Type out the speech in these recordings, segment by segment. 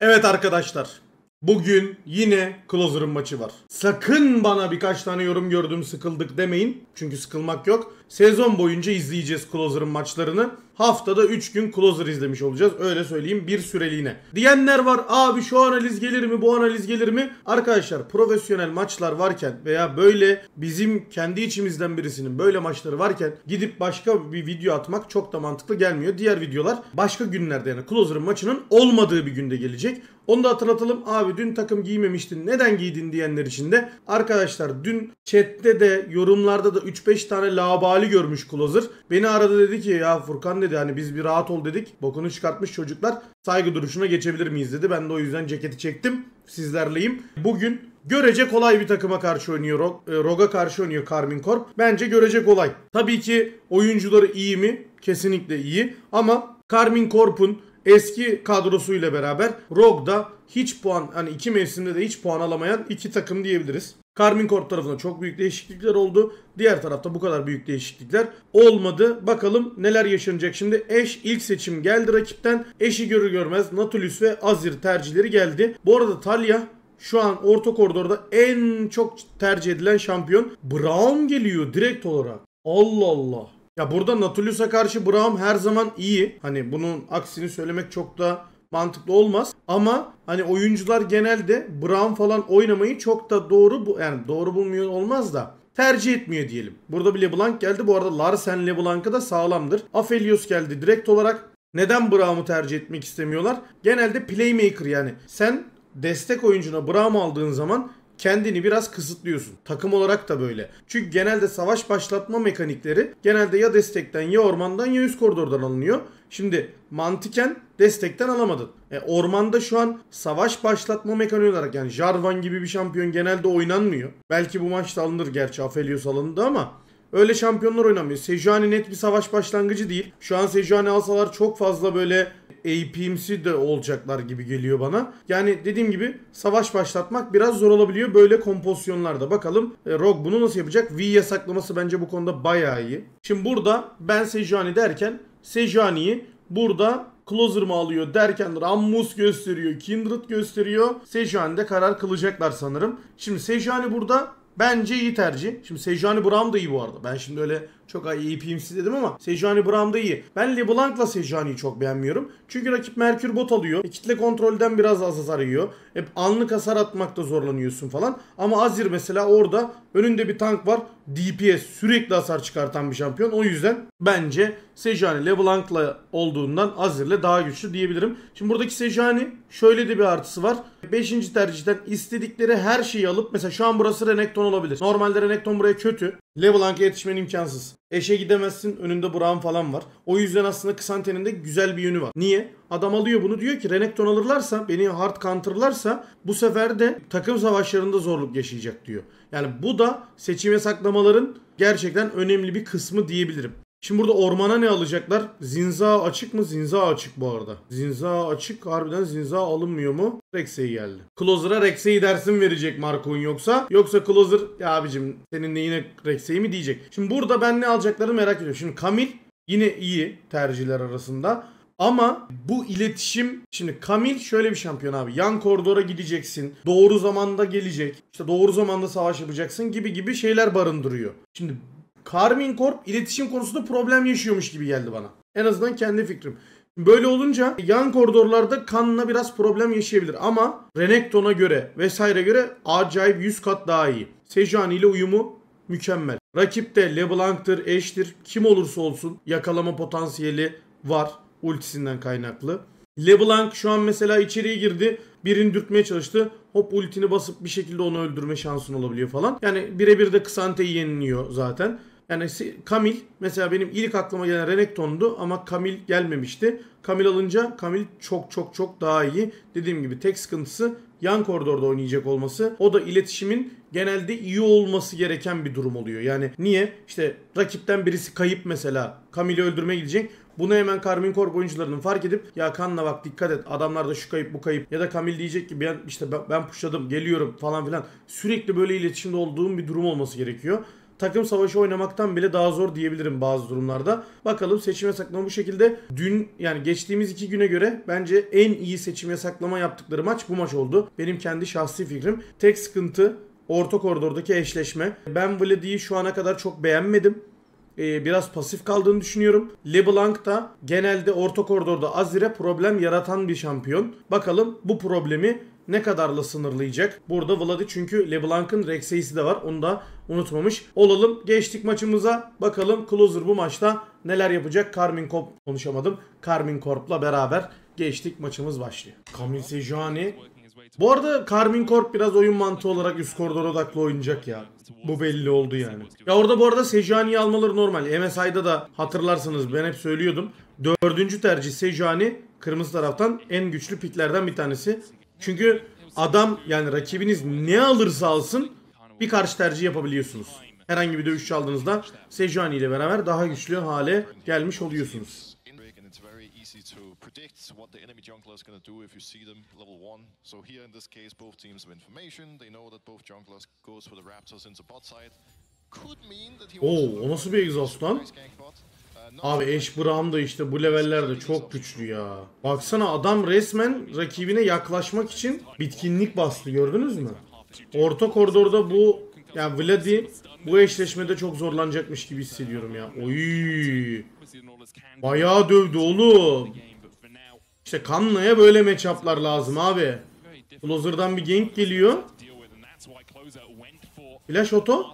Evet arkadaşlar, bugün yine Closer'ın maçı var. Sakın bana birkaç tane yorum gördüm sıkıldık demeyin. Çünkü sıkılmak yok. Sezon boyunca izleyeceğiz Closer'ın maçlarını. Haftada 3 gün Closer izlemiş olacağız. Öyle söyleyeyim, bir süreliğine. Diyenler var, abi şu analiz gelir mi, bu analiz gelir mi? Arkadaşlar, profesyonel maçlar varken veya böyle bizim kendi içimizden birisinin böyle maçları varken gidip başka bir video atmak çok da mantıklı gelmiyor. Diğer videolar başka günlerde, yani Closer'ın maçının olmadığı bir günde gelecek. Onu da hatırlatalım. Abi dün takım giymemiştin, neden giydin diyenler için de arkadaşlar, dün chatte de yorumlarda da 3-5 tane labali görmüş Closer. Beni aradı, dedi ki ya Furkan dedi, hani biz bir rahat ol dedik. Bokunu çıkartmış çocuklar. Saygı duruşuna geçebilir miyiz dedi. Ben de o yüzden ceketi çektim. Sizlerleyim. Bugün görece kolay bir takıma karşı oynuyor. Rogue'a karşı oynuyor Karmine Corp. Bence görece kolay. Tabii ki oyuncuları iyi mi? Kesinlikle iyi. Ama Karmine Corp'un eski kadrosuyla beraber Rogue'da hiç puan, hani iki mevsimde de hiç puan alamayan iki takım diyebiliriz. Karmine Corp tarafında çok büyük değişiklikler oldu. Diğer tarafta bu kadar büyük değişiklikler olmadı. Bakalım neler yaşanacak şimdi. Ashe ilk seçim geldi rakipten. Ashe'i görür görmez Nautilus ve Azir tercihleri geldi. Bu arada Taliyah şu an orta koridorda en çok tercih edilen şampiyon. Braum geliyor direkt olarak. Allah Allah. Ya burada Nautilus'a karşı Braum her zaman iyi. Hani bunun aksini söylemek çok da mantıklı olmaz. Ama hani oyuncular genelde Braum falan oynamayı çok da doğru, yani doğru bulmuyor olmaz da tercih etmiyor diyelim. Burada bir LeBlanc geldi. Bu arada Larsen LeBlanc'ı da sağlamdır. Aphelios geldi direkt olarak. Neden Braum'u tercih etmek istemiyorlar? Genelde playmaker, yani sen destek oyuncuna Braum aldığın zaman kendini biraz kısıtlıyorsun. Takım olarak da böyle. Çünkü genelde savaş başlatma mekanikleri genelde ya destekten ya ormandan ya üst koridordan alınıyor. Şimdi mantıken destekten alamadın. Ormanda şu an savaş başlatma mekaniği olarak, yani Jarvan gibi bir şampiyon genelde oynanmıyor. Belki bu maçta alınır, gerçi Aphelios alındı ama öyle şampiyonlar oynamıyor. Sejuani net bir savaş başlangıcı değil. Şu an Sejuani alsalar çok fazla böyle AP'msi de olacaklar gibi geliyor bana. Yani dediğim gibi savaş başlatmak biraz zor olabiliyor böyle kompozisyonlarda. Bakalım Rogue bunu nasıl yapacak? V yasaklaması bence bu konuda bayağı iyi. Şimdi burada ben Sejuani derken Sejuani'yi burada Closer mı alıyor derken Rammus gösteriyor, Kindred gösteriyor. Sejuani'de karar kılacaklar sanırım. Şimdi Sejuani burada bence iyi tercih. Şimdi Sejuani Braum da iyi bu arada. Ben şimdi öyle çok iyi PMC dedim ama Sejuani Braum da iyi. Ben LeBlanc'la Sejuani'yi çok beğenmiyorum. Çünkü rakip Merkür bot alıyor. Kitle kontrolden biraz az hasar yiyor. Hep anlık hasar atmakta zorlanıyorsun falan. Ama Azir mesela orada önünde bir tank var. DPS sürekli hasar çıkartan bir şampiyon. O yüzden bence Sejuani LeBlanc'la olduğundan Azir'le daha güçlü diyebilirim. Şimdi buradaki Sejuani şöyle de bir artısı var. 5. tercihten istedikleri her şeyi alıp, mesela şu an burası Renekton olabilir. Normalde Renekton buraya kötü. LeBlanc'a yetişmen imkansız. Ashe'e gidemezsin, önünde Braum falan var. O yüzden aslında Xante'nin de güzel bir yönü var. Niye? Adam alıyor bunu, diyor ki Renekton alırlarsa, beni hard counterlarsa bu sefer de takım savaşlarında zorluk yaşayacak diyor. Yani bu da seçim yasaklamaların gerçekten önemli bir kısmı diyebilirim. Şimdi burada ormana ne alacaklar? Zinza açık mı? Zinza açık bu arada. Zinza açık. Harbiden Zinza alınmıyor mu? Rex'e geldi. Closer'a Rex'e dersin verecek Marco'nun yoksa. Yoksa Closer ya abicim seninle yine Rex'e mi diyecek. Şimdi burada ben ne alacaklarını merak ediyorum. Şimdi Camille yine iyi tercihler arasında. Ama bu iletişim, şimdi Camille şöyle bir şampiyon abi. Yan koridora gideceksin. Doğru zamanda gelecek. İşte doğru zamanda savaş yapacaksın gibi şeyler barındırıyor. Şimdi Karmine Corp iletişim konusunda problem yaşıyormuş gibi geldi bana. En azından kendi fikrim. Böyle olunca yan koridorlarda Kan'la biraz problem yaşayabilir. Ama Renekton'a göre vesaire göre acayip 100 kat daha iyi. Sejuani ile uyumu mükemmel. Rakip de LeBlanc'tır, Ashe'tir. Kim olursa olsun yakalama potansiyeli var ultisinden kaynaklı. LeBlanc şu an mesela içeriye girdi. Birini dürtmeye çalıştı. Hop ultini basıp bir şekilde onu öldürme şansın olabiliyor falan. Yani birebir de Xante'yi yeniliyor zaten. Yani Camille mesela benim ilk aklıma gelen Renekton'du ama Camille gelmemişti. Camille alınca Camille çok daha iyi. Dediğim gibi tek sıkıntısı yan koridorda oynayacak olması. O da iletişimin genelde iyi olması gereken bir durum oluyor. Yani niye? İşte rakipten birisi kayıp mesela. Camille'i öldürmeye gidecek. Bunu hemen Karmine Corp oyuncularının fark edip ya Kan'la bak dikkat et, adamlarda şu kayıp bu kayıp, ya da Camille diyecek ki ben pushladım geliyorum falan filan. Sürekli böyle iletişimde olduğum bir durum olması gerekiyor. takım savaşı oynamaktan bile daha zor diyebilirim bazı durumlarda. Bakalım seçim yasaklama bu şekilde. Dün yani geçtiğimiz 2 güne göre bence en iyi seçim yasaklama yaptıkları maç bu maç oldu. Benim kendi şahsi fikrim. Tek sıkıntı orta koridordaki eşleşme. Ben Vladi'yi şu ana kadar çok beğenmedim. Biraz pasif kaldığını düşünüyorum. LeBlanc da genelde orta koridorda Azir'e problem yaratan bir şampiyon. Bakalım bu problemi ne kadarla sınırlayacak? Burada Vladi çünkü LeBlanc'ın Rex'e'si de var. Onu da unutmamış olalım. Geçtik maçımıza. Bakalım Closer bu maçta neler yapacak? Karmine Corp'la beraber geçtik. Maçımız başlıyor. Camille Sejuani. Bu arada Karmine Corp biraz oyun mantığı olarak üst koridor odaklı oynayacak ya. Bu belli oldu yani. Ya orada bu arada Sejuani'yi almaları normal. MSI'da da hatırlarsınız ben hep söylüyordum. 4. tercih Sejuani kırmızı taraftan en güçlü piklerden bir tanesi. Çünkü adam yani rakibiniz ne alırsa alsın bir karşı tercih yapabiliyorsunuz. Herhangi bir dövüşçü aldığınızda Sejuani ile beraber daha güçlü hale gelmiş oluyorsunuz. To predict what the enemy jungler is going to do if you see them level 1. So here in this case both teams have information. They know that both junglers goes for the Raptors into bot side. Could mean that he Oo, o nasıl bir egzoz lan? Abi Ashe Braum da işte bu levellerde çok güçlü ya. Baksana adam resmen rakibine yaklaşmak için bitkinlik bastı, gördünüz mü? Orta koridorda bu yani Vladi bu eşleşmede çok zorlanacakmış gibi hissediyorum ya. Oy. Bayağı dövdü oğlum. İşte Kanna'ya böyle matchup'lar lazım abi. Closer'dan bir gank geliyor. Flash auto.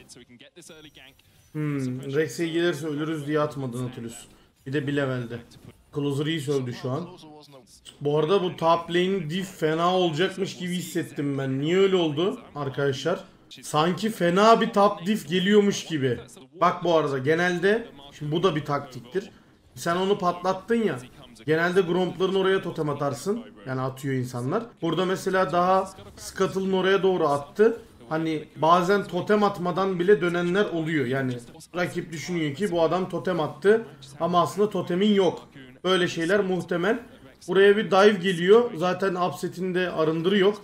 Rex'e gelirse ölürüz diye atmadı Nautilus. Bir de bir levelde. Closer iyi sövdü şu an. Bu arada bu top lane diff fena olacakmış gibi hissettim ben. Niye öyle oldu arkadaşlar? Sanki fena bir top diff geliyormuş gibi. Bak bu arada genelde, şimdi bu da bir taktiktir. Sen onu patlattın ya. Genelde Gromp'ların oraya totem atarsın. Yani atıyor insanlar. Burada mesela daha Scuttle'ın oraya doğru attı. Hani bazen totem atmadan bile dönenler oluyor. Yani rakip düşünüyor ki bu adam totem attı ama aslında totemin yok. Böyle şeyler muhtemel. Buraya bir dive geliyor. Zaten upset'in de arındırı yok.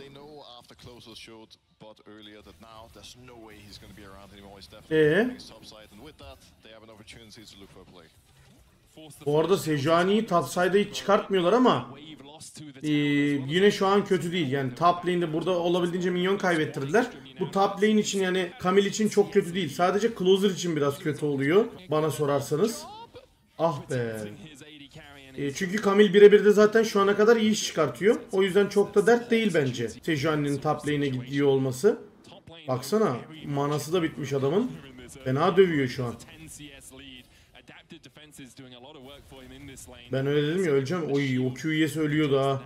Bu arada Sejuani'yi topside'a hiç çıkartmıyorlar ama yine şu an kötü değil. Yani top lane'de burada olabildiğince minyon kaybettirdiler. Bu top lane için yani Camille için çok kötü değil. Sadece Closer için biraz kötü oluyor bana sorarsanız. Ah be. Çünkü Camille birebir de zaten şu ana kadar iyi iş çıkartıyor. O yüzden çok da dert değil bence Sejuani'nin top lane'e gidiyor olması. Baksana manası da bitmiş adamın. Fena dövüyor şu an. Ben öyle dedim ya, öleceğim. Oy, o Q'ye söylüyordu ha.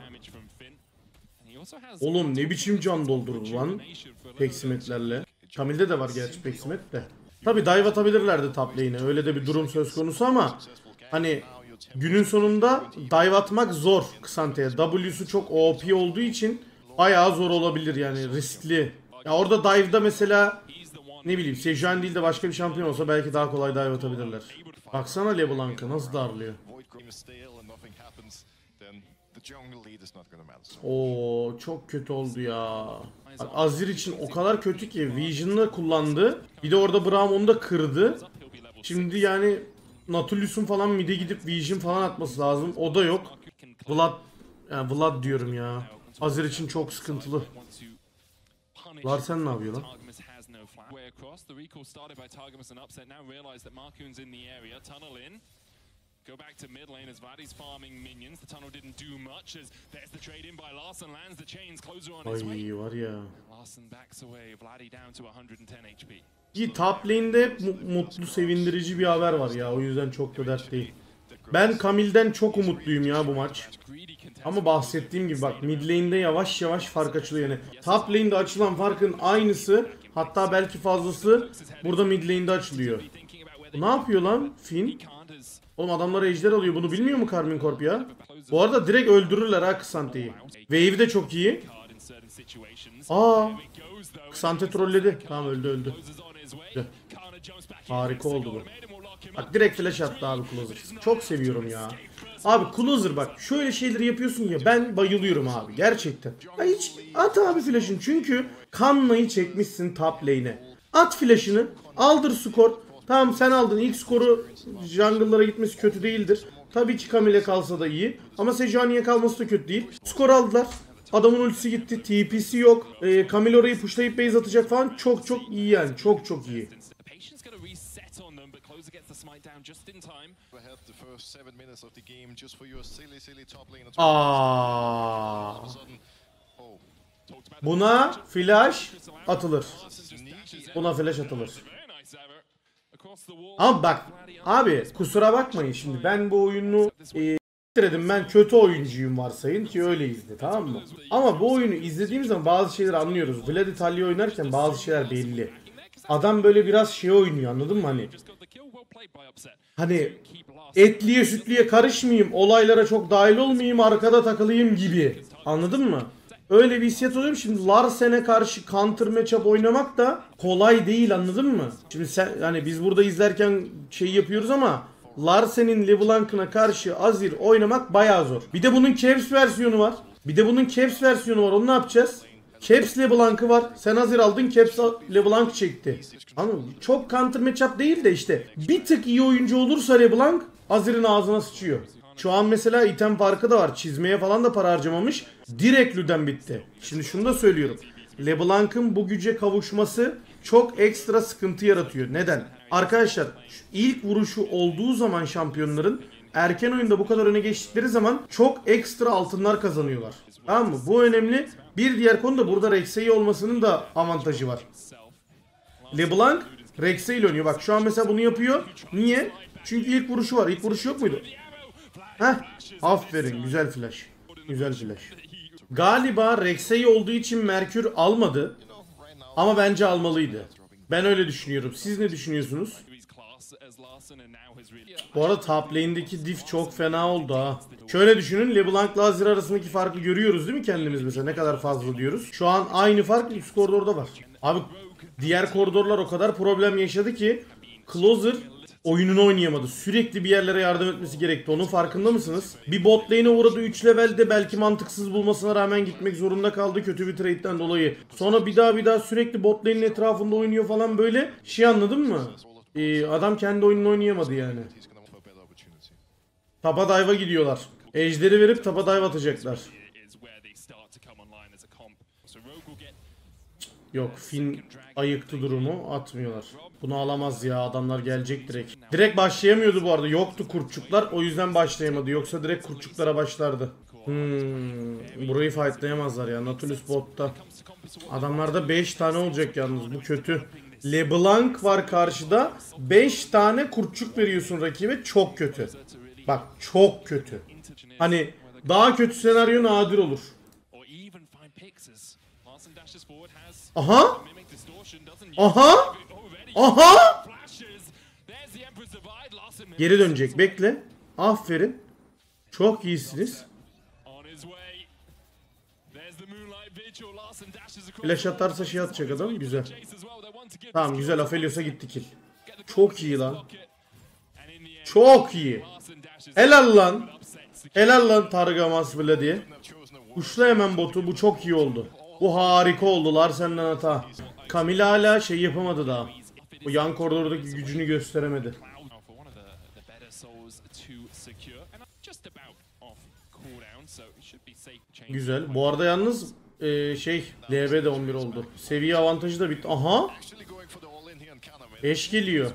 Oğlum ne biçim can doldurdu lan peksimetlerle. Camille'de de var gerçi peksimet de. Tabi dive atabilirlerdi top lane'e. Öyle de bir durum söz konusu ama hani günün sonunda dive atmak zor K'Sante'ye. W'su çok OP olduğu için bayağı zor olabilir yani, riskli. Ya orada dive'da mesela ne bileyim Sejuani değil de başka bir şampiyon olsa belki daha kolay dive atabilirler. Baksana LeBlanc'a nasıl darlıyor. Oo, çok kötü oldu ya. Azir için o kadar kötü ki Vision'la kullandı. Bir de orada Braum onu da kırdı. Şimdi yani Nautilus'un falan mid'e gidip Vision falan atması lazım. O da yok. Vlad diyorum ya. Azir için çok sıkıntılı. Larsen ne yapıyor lan? Go back to mid lane as Vladdy's farming minions. The tunnel didn't do much as there's the trade in by Larsen, lands the chains, Closer on his way. Ay var ya. Larsen backs away, Vladdy down to 110 HP. İyi, top lane'de mutlu, sevindirici bir haber var ya. O yüzden çok da dert değil. Ben Camille'den çok umutluyum ya bu maç. Ama bahsettiğim gibi bak mid lane'de yavaş yavaş fark açılıyor yani. Top lane'de açılan farkın aynısı, hatta belki fazlası burada mid lane'de açılıyor. Bu ne yapıyor lan Finn? Oğlum adamlar ejder alıyor, bunu bilmiyor mu Karmine Corp ya? Bu arada direkt öldürürler ha K'Sante'yi. Wave de çok iyi. Aa, K'Sante trolledi. Tamam, öldü. Harika oldu bu. Bak direkt flash attı abi Closer. Çok seviyorum ya. Abi Closer bak şöyle şeyleri yapıyorsun ya, ben bayılıyorum abi gerçekten. Ya hiç at abi flash'ın, çünkü Kanna'yı çekmişsin top lane'e. At flash'ını. Aldır skor. Tamam sen aldın. İlk skoru jungle'lara gitmesi kötü değildir. Tabii ki Camille kalsa da iyi. Ama Sejuani'ye kalması da kötü değil. Skor aldılar. Adamın ultisi gitti. TP'si yok. Camille orayı pushlayıp base atacak falan. Çok çok iyi yani. Çok çok iyi. Aa. Buna flash atılır. Buna flash atılır. Ama bak abi kusura bakmayın şimdi ben bu oyunu dedim ben kötü oyuncuyum varsayın ki öyleyizdi tamam mı? Ama bu oyunu izlediğimiz zaman bazı şeyleri anlıyoruz. Vlad İtalya oynarken bazı şeyler belli. Adam böyle biraz şey oynuyor anladın mı hani etliye sütliye karışmayayım, olaylara çok dahil olmayayım, arkada takılayım gibi. Anladın mı? Öyle bir hissiyat oluyor. Şimdi Larsen'e karşı counter matchup oynamak da kolay değil anladın mı? Şimdi sen hani biz burada izlerken şey yapıyoruz ama Larsen'in LeBlanc'ına karşı Azir oynamak bayağı zor. Bir de bunun Caps versiyonu var. Onu ne yapacağız? Caps LeBlanc'ı var. Sen Azir aldın, Caps LeBlanc çekti. Anladın mı? Çok counter matchup değil de işte bir tık iyi oyuncu olursa LeBlanc Azir'in ağzına sıçıyor. Şu an mesela item farkı da var. Çizmeye falan da para harcamamış. Direkt Luden bitti. Şimdi şunu da söylüyorum. LeBlanc'ın bu güce kavuşması çok ekstra sıkıntı yaratıyor. Neden? Arkadaşlar ilk vuruşu olduğu zaman şampiyonların erken oyunda bu kadar öne geçtikleri zaman çok ekstra altınlar kazanıyorlar. Tamam mı? Bu önemli. Bir diğer konu da burada Rex'e olmasının da avantajı var. LeBlanc Rex'e ile oynuyor. Bak şu an mesela bunu yapıyor. Niye? Çünkü ilk vuruşu var. İlk vuruşu yok muydu? Heh. Aferin. Güzel flash. Güzel flash. Galiba Rex'e olduğu için Merkür almadı. Ama bence almalıydı. Ben öyle düşünüyorum. Siz ne düşünüyorsunuz? Bu arada top lane'deki diff çok fena oldu ha. Şöyle düşünün, LeBlanc'la Azir arasındaki farkı görüyoruz değil mi kendimiz mesela ne kadar fazla diyoruz. Şu an aynı fark üst koridorda var. Abi diğer koridorlar o kadar problem yaşadı ki Closer oyununu oynayamadı. Sürekli bir yerlere yardım etmesi gerekti. Onun farkında mısınız? Bir bot lane'e uğradı 3 levelde belki mantıksız bulmasına rağmen gitmek zorunda kaldı kötü bir trade'den dolayı. Sonra bir daha sürekli bot lane'in etrafında oynuyor falan böyle. Şey anladın mı? Adam kendi oyununu oynayamadı yani. Tapa dive'a gidiyorlar. Ejderi verip tapa dive atacaklar. Yok Finn ayıktı durumu atmıyorlar. Bunu alamaz ya adamlar gelecek direkt. Direkt başlayamıyordu bu arada yoktu kurtçuklar o yüzden başlayamadı yoksa direkt kurtçuklara başlardı. Burayı fightlayamazlar ya Nautilus botta. Adamlarda 5 tane olacak yalnız bu kötü. LeBlanc var karşıda 5 tane kurtçuk veriyorsun rakibe çok kötü. Bak çok kötü. Hani daha kötü senaryo nadir olur. Aha! Aha! Aha! Geri dönecek. Bekle. Aferin. Çok iyisiniz. Flash atarsa şey atacak adam. Güzel. Tamam güzel. Aphelios'a gitti kill. Çok iyi lan. Çok iyi. Helal lan. Helal lan Targamas bile diye. Kuşla hemen botu. Bu çok iyi oldu. Bu harika oldular senden hata. Camille hala şey yapamadı daha. O yan koridordaki gücünü gösteremedi. Güzel. Bu arada yalnız LB de 11 oldu. Seviye avantajı da bitti. Aha. Eş geliyor.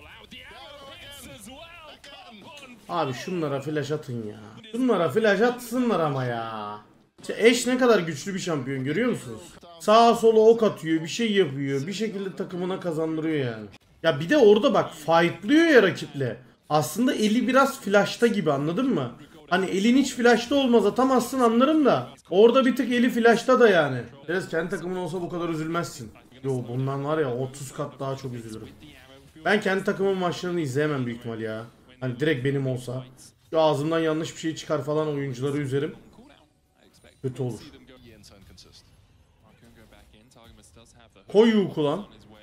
Abi şunlara flash atın ya. Şunlara flash atsınlar ama ya. Eş ne kadar güçlü bir şampiyon görüyor musunuz? Sağa sola ok atıyor, bir şey yapıyor, bir şekilde takımına kazandırıyor yani. Ya bir de orada bak fightlıyor ya rakiple. Aslında eli biraz flash'ta gibi anladın mı? Hani elin hiç flash'ta olmaz atamazsın anlarım da. Orada bir tık eli flash'ta da yani. Biraz kendi takımın olsa bu kadar üzülmezsin. Yo bundan var ya 30 kat daha çok üzülürüm. Ben kendi takımın maçlarını izleyemem büyük ihtimal ya. Hani direkt benim olsa. Şu ağzımdan yanlış bir şey çıkar falan oyuncuları üzerim. Kötü olur. Koy Hook'u lan.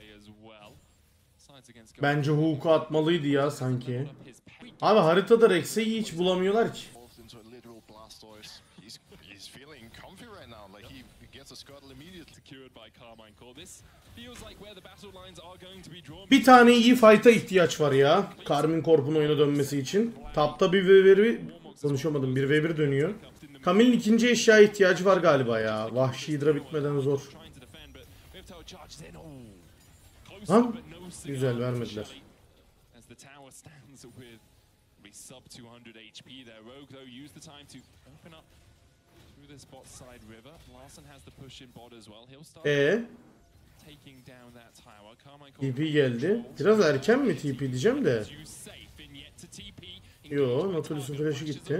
Bence Hook'u atmalıydı ya sanki. Abi haritada Rex'e'yi hiç bulamıyorlar ki. gets a scuttle immediately. Secured by Carmine Core. This feels like where the battle lines are going to be drawn. Bir tane iyi fight'a ihtiyaç var ya. Karmin Corp'un oyuna dönmesi için. Tapta bir V1 konuşamadım. 1v1 dönüyor. Camille'in ikinci eşyaya ihtiyacı var galiba ya. Vahşi Hydra bitmeden zor. Lan güzel vermediler. TP geldi. Biraz erken mi TP diyeceğim de. Yo, Nautilus'un flash'ı gitti.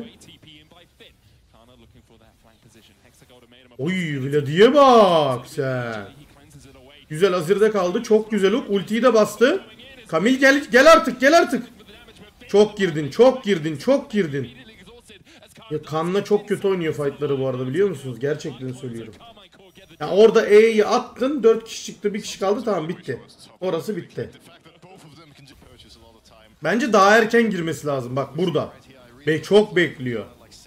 Oy, Vladi'ye bak sen. Güzel, Azir'de kaldı. Çok güzel hook. Ultiyi de bastı. Camille gel artık, gel artık. Çok girdin, çok girdin, çok girdin. Ya Kan'la çok kötü oynuyor fight'ları bu arada, biliyor musunuz? Gerçekten söylüyorum. Ya orada E'yi attın, 4 kişi çıktı, 1 kişi kaldı, tamam bitti. Orası bitti. Bence daha erken girmesi lazım. Bak burada. Çok bekliyor.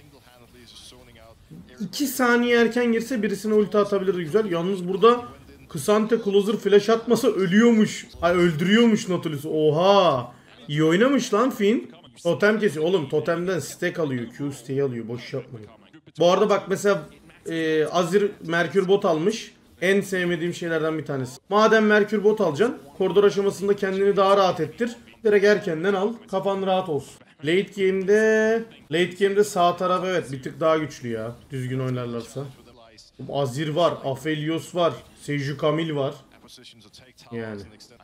2 saniye erken girse birisine ulti atabilirdi, güzel. Yalnız burada Kısante Closer flash atmasa ölüyormuş. Ay, öldürüyormuş Nautilus'u. Oha. İyi oynamış lan Finn. Totem kesiyor. Oğlum totemden stack alıyor. Q stack'i alıyor. Boş yapmayın. Bu arada bak mesela Azir Merkür bot almış. En sevmediğim şeylerden bir tanesi. Madem Merkür bot alacaksın, koridor aşamasında kendini daha rahat ettir. Direkt erkenden al. Kafan rahat olsun. Late game'de sağ taraf evet bir tık daha güçlü ya. Düzgün oynarlarsa. Azir var, Aphelios var, Seju Camille var. Yani.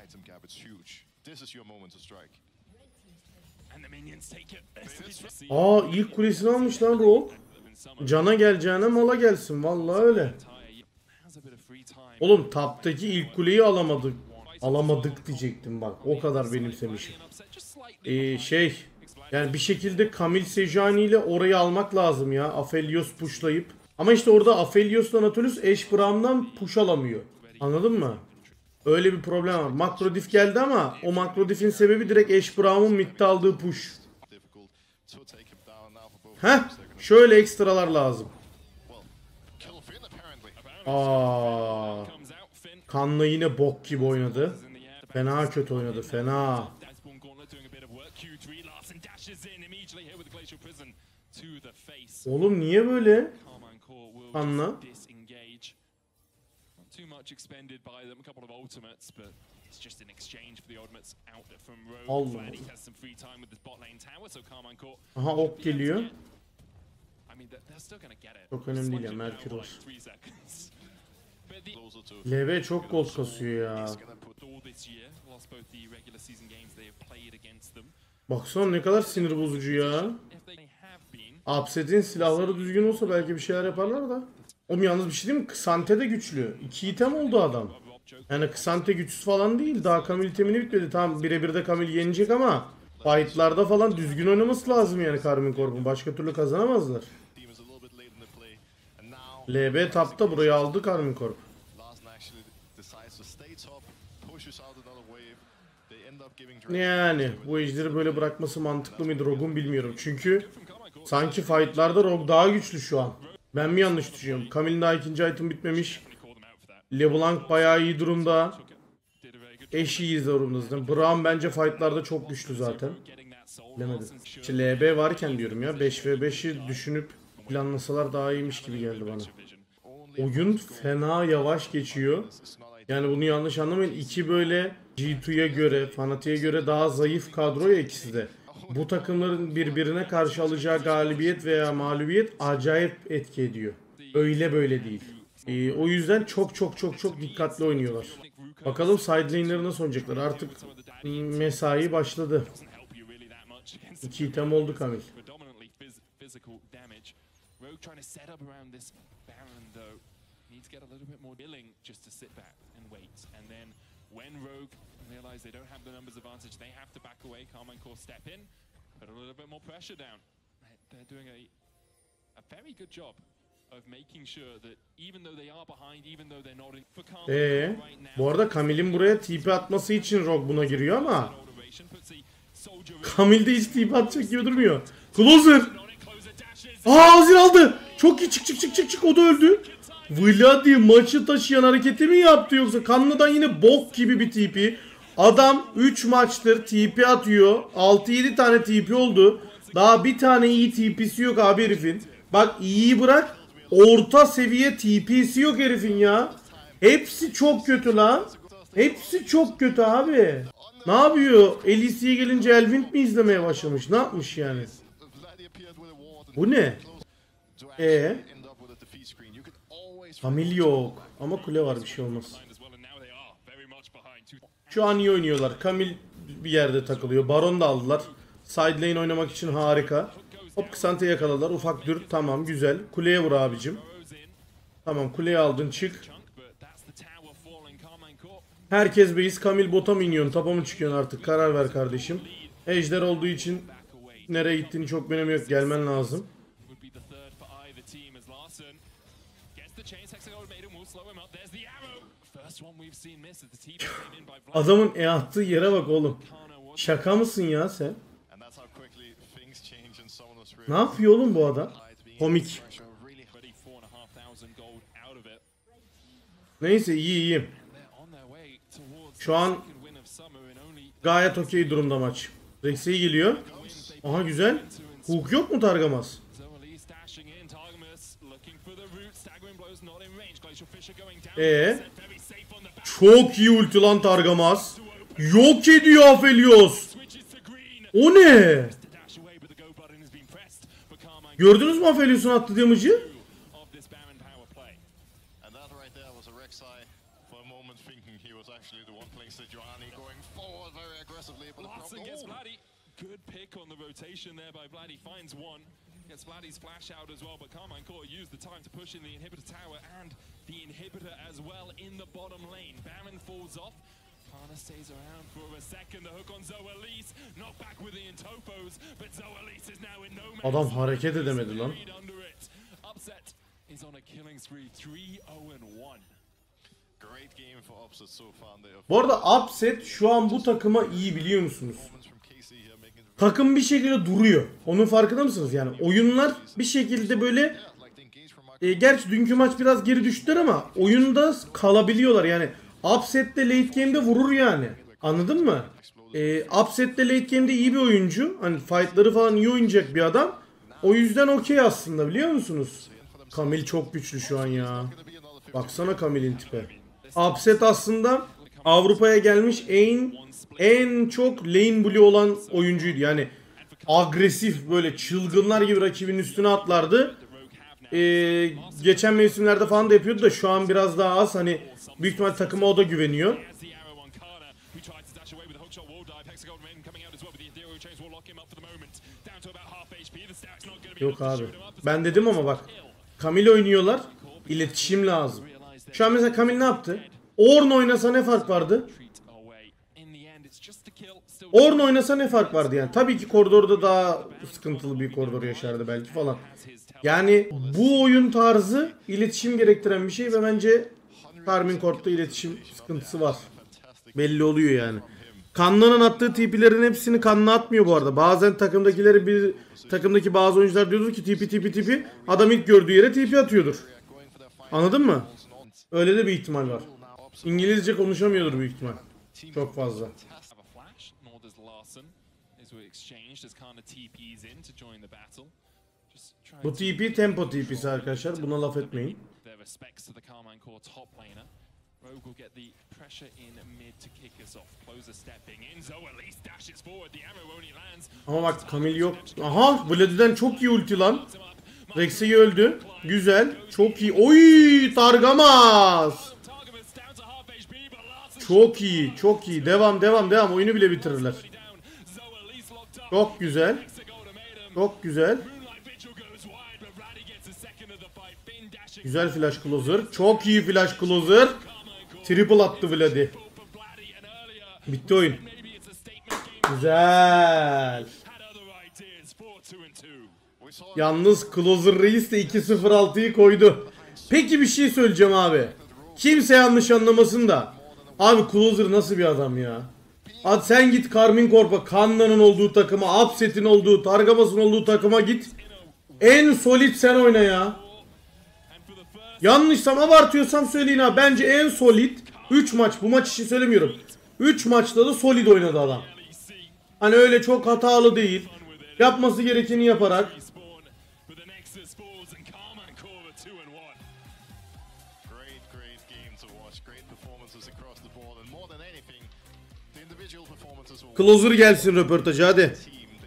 Aa, ilk kulesini almış lan Rogue. Cana geleceğine mala gelsin, vallahi öyle. Oğlum taptaki ilk kuleyi alamadık. Alamadık diyecektim bak. O kadar benimsemişim. Yani bir şekilde Camille Sejuani ile orayı almak lazım ya. Aphelios pushlayıp. Ama işte orada Aphelios'la Nautilus Ashe Braum'dan push alamıyor. Anladın mı? Öyle bir problem var. Makro diff geldi ama o makro diff'in sebebi direkt Ashe Braum'un mid'de aldığı push. Heh. Şöyle ekstralar lazım. Kanla yine bok gibi oynadı. Fena kötü oynadı. Fena. Oğlum niye böyle? Kanla. Allah. Aha ok geliyor. Çok önemli değil ya, Merkür var. LB çok gol kasıyor ya. Baksana ne kadar sinir bozucu ya. Upset'in silahları düzgün olsa belki bir şeyler yaparlar da. Oğlum yalnız bir şey diyeyim mi? Kısante de güçlü. 2 item oldu adam. Yani Kısante güçsüz falan değil. Daha Camille itemini bitmedi. Tamam birebir de Camille yenecek ama fight'larda falan düzgün oynaması lazım yani Karmin Corp'un. Başka türlü kazanamazlar. LB tapta, burayı aldı Karmin Corp. Yani bu ejderi böyle bırakması mantıklı mıydı Rogue'un bilmiyorum. Çünkü sanki fight'larda Rogue daha güçlü şu an. Ben mi yanlış düşünüyorum? Camille'in daha ikinci item bitmemiş. LeBlanc bayağı iyi durumda. Ashe iyi durumda. Braum bence fight'larda çok güçlü zaten. Bilemedim. İşte LB varken diyorum ya, 5v5'i düşünüp planlasalar daha iyiymiş gibi geldi bana. Oyun fena yavaş geçiyor. Yani bunu yanlış anlamayın. İki böyle G2'ya göre, Fnatic'e göre daha zayıf kadro ya ikisi de. Bu takımların birbirine karşı alacağı galibiyet veya mağlubiyet acayip etki ediyor. Öyle böyle değil. O yüzden çok dikkatli oynuyorlar. Bakalım side lane'leri nasıl oynayacaklar. Artık mesai başladı. 2 item oldu Camille. When Rogue realize they don't have the numbers advantage, they have to back away. Carmine Core step in, put a little bit more pressure down. They're doing a very good job of making sure that even though they are behind, even though they're not in for Carmine right now. Bu arada Camille'in buraya TP atması için Rogue buna giriyor ama Camille de hiç TP atacak gibi durmuyor. Closer! Azir aldı! Çok iyi, çık, o da öldü. Vladi maçı taşıyan hareketi mi yaptı yoksa Kanlı'dan yine bok gibi bir TP. Adam 3 maçtır TP atıyor. 6-7 tane TP oldu. Daha bir tane iyi TP'si yok abi herifin. Bak iyiyi bırak. Orta seviye TP'si yok herifin ya. Hepsi çok kötü lan. Hepsi çok kötü abi. Ne yapıyor? LEC'ye gelince Elvind mi izlemeye başlamış? Ne yapmış yani? Bu ne? Kamil yok. Ama kule var, bir şey olmaz. Şu an iyi oynuyorlar. Kamil bir yerde takılıyor. Baron da aldılar. Side lane oynamak için harika. Hop Kısant'ı yakaladılar. Ufak dür. Tamam güzel. Kuleye vur abicim. Tamam kuleyi aldın, çık. Herkes base. Kamil bota mı iniyorsun? Tapa mı çıkıyorsun artık? Karar ver kardeşim. Ejder olduğu için nereye gittiğini çok önemi yok. Gelmen lazım. Adamın attığı yere bak oğlum. Şaka mısın ya sen? Ne yapıyor oğlum bu adam? Komik. Neyse iyi. Şu an gayet okey durumda maç. Rex'e geliyor. Aha güzel. Hook yok mu Targamas? Çok iyi ulti lan Targamas. Yok ediyor Aphelios. O ne? Gördünüz mü Aphelios'un attığı damage'ı? Good pick on the rotation there by Vladdy. Finds one. Gets Vladdy's flash out as well, but Carmine Core used the time to push in the inhibitor tower and the inhibitor as well in the bottom lane. Baron falls off. Kana stays around for a second. The hook on Zoalise. Knock back with the Intopos, but Zoalise is now in no man's. Adam hareket edemedi lan. Upset is on a killing spree. 3-0-1. Bu arada Upset şu an bu takıma iyi, biliyor musunuz? Takım bir şekilde duruyor. Onun farkında mısınız? Yani oyunlar bir şekilde böyle gerçi dünkü maç biraz geri düştüler ama oyunda kalabiliyorlar. Yani Upset'te late game'de vurur yani. Anladın mı? Upset'te late game'de iyi bir oyuncu. Hani fight'ları falan iyi oynayacak bir adam. O yüzden okey aslında, biliyor musunuz? Kamil çok güçlü şu an ya. Baksana Kamil'in tipe. Upset aslında Avrupa'ya gelmiş en çok lane bully olan oyuncuydu. Yani agresif, böyle çılgınlar gibi rakibin üstüne atlardı. Geçen mevsimlerde falan da yapıyordu da şu an biraz daha az. Hani büyük ihtimal takıma o da güveniyor. Yok abi. Ben dedim ama bak. Kamil oynuyorlar. İletişim lazım. Şu an mesela Kamil ne yaptı? Ornn oynasa ne fark vardı? Ornn oynasa ne fark vardı yani? Tabii ki koridorda daha sıkıntılı bir koridor yaşardı belki falan. Yani bu oyun tarzı iletişim gerektiren bir şey ve bence Karmine Corp'ta iletişim sıkıntısı var. Belli oluyor yani. Kanlı'nın attığı TP'lerin hepsini Kanlı atmıyor bu arada. Bazen takımdaki bazı oyuncular diyordur ki TP adam ilk gördüğü yere TP atıyordur. Anladın mı? Öyle de bir ihtimal var. İngilizce konuşamıyordur büyük ihtimal. Çok fazla. Bu TP tempo TP'si arkadaşlar. Buna laf etmeyin. Ama bak Kamil yok. Aha, Vladi'den çok iyi ulti lan. Rex'i öldü. Güzel. Çok iyi. Oy, Targamas. Çok iyi. Çok iyi. Devam. Oyunu bile bitirirler. Çok güzel. Çok güzel. Güzel flash closer. Çok iyi flash closer. Triple attı Vladi. Bitti oyun. Güzel. Yalnız Closer Reis de 2-0-6'yı koydu. Peki bir şey söyleyeceğim abi. Kimse yanlış anlamasın da. Abi Closer nasıl bir adam ya? Hadi sen git Karmine Corp'a, Kanna'nın olduğu takıma, Upset'in olduğu, Targamas'ın olduğu takıma git. En solid sen oyna ya. Yanlışsam, abartıyorsam söyleyin ha. Bence en solid 3 maç. Bu maç için söylemiyorum. 3 maçta da solid oynadı adam. Hani öyle çok hatalı değil. Yapması gerekeni yaparak. Closer gelsin röportajı hadi.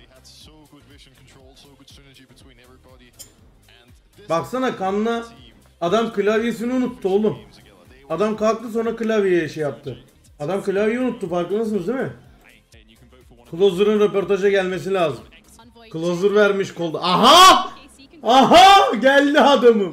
Baksana kanla adam klavyesini unuttu oğlum. Adam kalktı sonra klavyeye şey yaptı. Adam klavyeyi unuttu, farkındasınız değil mi? Closer'ın röportaja gelmesi lazım. Closer vermiş kolda. Aha! Aha! Geldi adamım.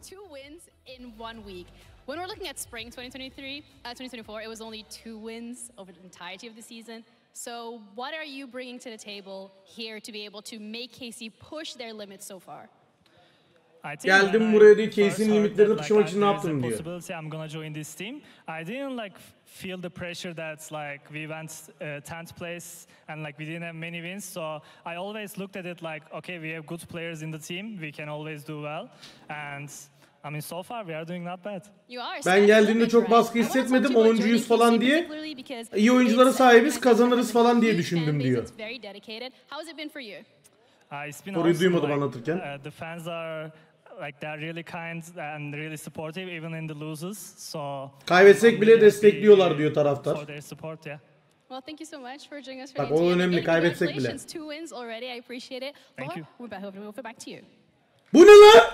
When we're looking at spring 2024, it was only 2 wins over the entirety of the season. So what are you bringing to the table here to be able to make KC push their limits so far? Geldim buraya diye KC'nin limitlerini pushlamak için ne yaptın diyor. I'm gonna join this team. I didn't like feel the pressure that's like we went 10th place and like we didn't have many wins. So I always looked at it like, okay, we have good players in the team. We can always do well. And I mean, so far we are doing not bad. Ben geldiğimde çok baskı hissetmedim. 10.'yüz falan diye. İyi oyunculara sahibiz, kazanırız falan diye düşündüm diyor. Soruyu duymadım anlatırken. The fans are like they're really kind and really supportive even in the losses. So kaybetsek bile destekliyorlar diyor taraftar. For their support, yeah. Well, thank you so much for joining us. Bak o önemli, kaybetsek bile. 2 wins already. I appreciate it. Thank you. We're back to you. Bu ne lan?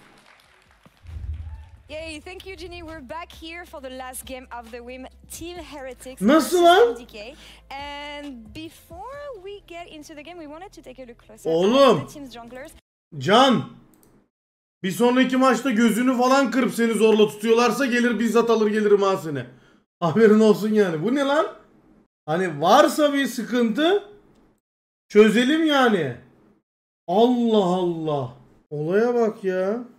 Yay, thank you Ginny. We're back here for the last game of the WIM Team Heretics. Nasıl lan? And before we get into the game, we wanted to take a look closer Oğlum. at the team's junglers. Can. Bir sonraki maçta gözünü falan kırıp seni zorla tutuyorlarsa gelir bizzat alır gelirim ha seni. Haberin olsun yani. Bu ne lan? Hani varsa bir sıkıntı çözelim yani. Allah Allah. Olaya bak ya.